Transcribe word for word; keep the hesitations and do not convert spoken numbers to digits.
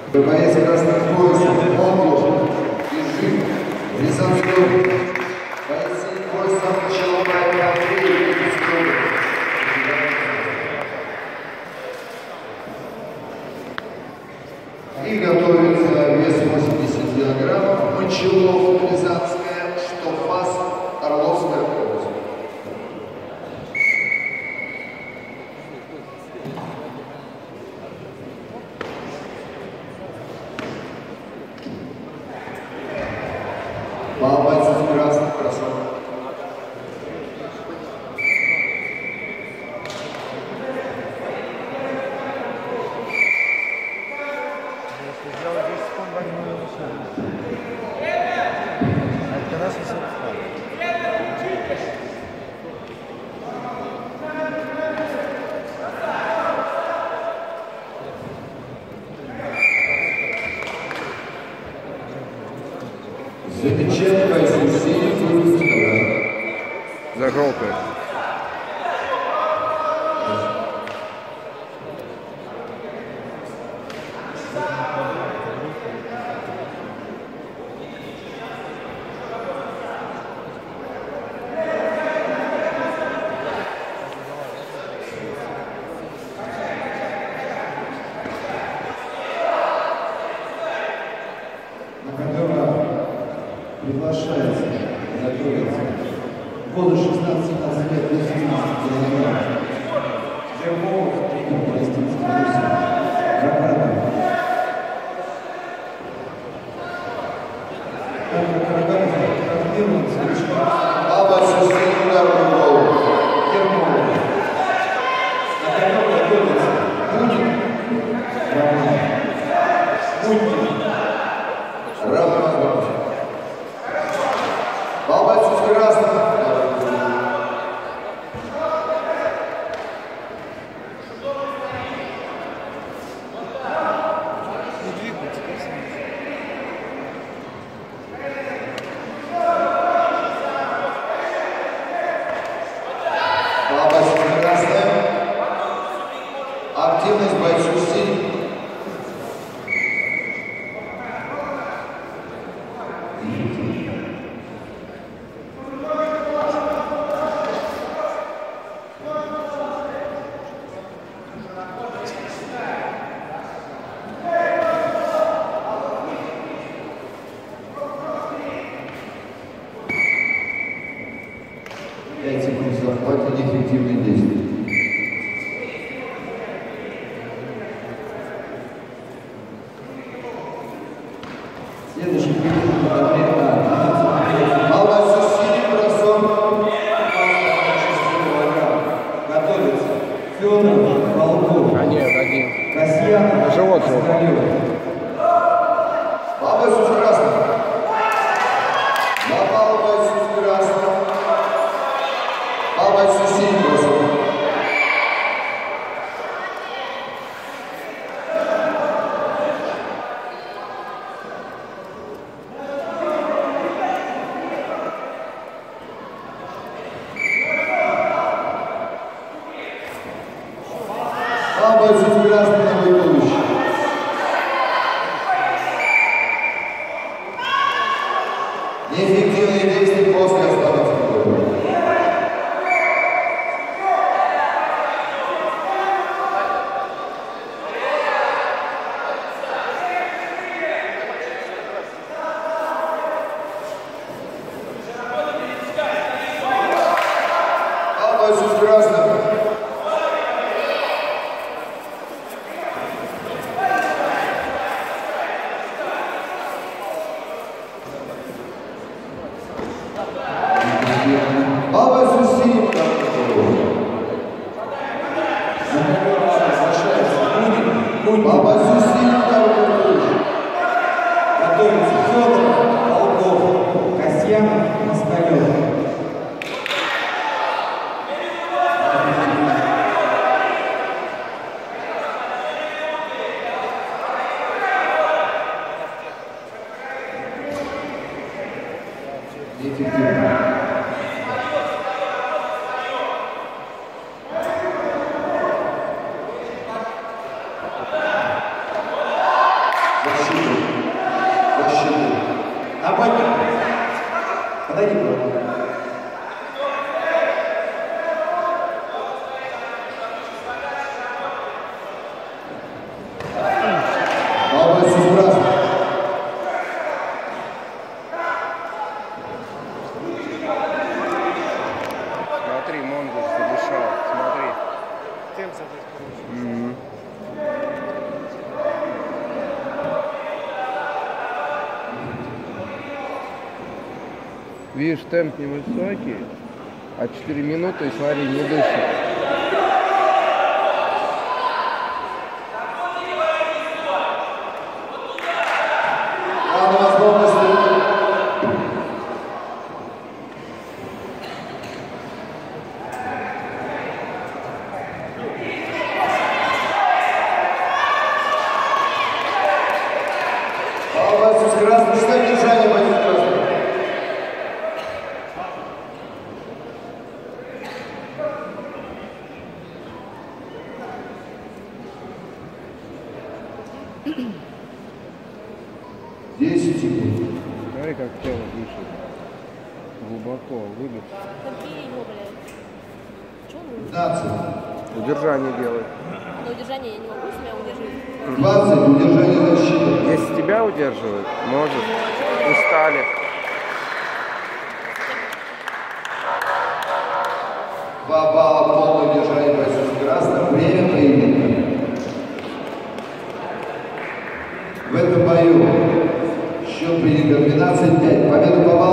Боец красных поясов, Монгол, Бежит, Рязанской. Боец синих поясов, Челобай, Андрей, Рязанской. И готовится вес восемьдесят килограммов, Мочелов, Рязанская, Штофас, Орловская область. По бойцам красных кроссовок. Замечательно, за желтую. Приглашается, готовится. Году шестнадцать-семнадцать лет, восемнадцать килограмм. Ермолов, тренер палестинской Руси. Караганов. Так как Караганов травмирован, совершенно. Аба, шестый удар в голову. Ермолов. На конек готовится. Будет. Роман. Будет. Роман. Балбайцев красных. Балбайцев красных. Активность бойцов синих. пять секунд захвата, неэффективные действия. Следующий период на время. Балбайцев синий бросок. Готовится. Федоров, Волков. А нет, один. Касьянов. Живот же. Балбайцев красный. На Балбайцев красный. Балбайцев синий бросок. Балбайцев красный на выполнение. Неэффективные действия после остановки. Балбайцев красный. Балбайцев синий удар. Балбайцев синий удар. Готовится Федоров, Волков, Касьянов, Москалев. Неэффективно. Работник. Подойди, пожалуйста. Молодец, прекрасно. Смотри, Монгол задышал. Смотри. Темп задать хороший. Мгм. Видишь, темп невысокий, а четыре минуты, и смотри, не дышит. Ладно, возможности. Молодец, прекрасно. Что держание будет прекрасно. Десять секунд. Смотри, как тело дышит. Глубоко, выдох. Какие его, блядь? Чё он? Пятнадцать. Удержание делай. На удержание я не могу себя удерживать. Двадцать. Удержание защиты. Если тебя удерживают, может. Устали. Два балла полное удержание бойцов красных. Время поединка. В этом бою счет поединка двенадцать пять. Победу по